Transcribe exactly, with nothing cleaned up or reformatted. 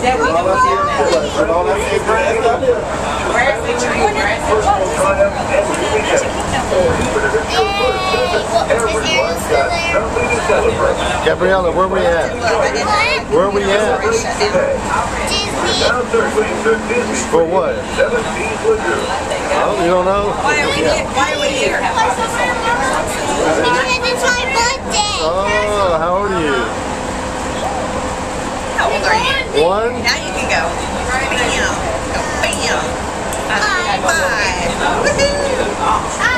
that we don't have now. Where's the tree? Where's the Gabriella, where we at? Where we at? For what? Oh, you don't know? Why are we here? Why are we here? It's my birthday. Oh, how old are you? How old are you? One? Now you can go. Bam. Go bam. High five. Woohoo.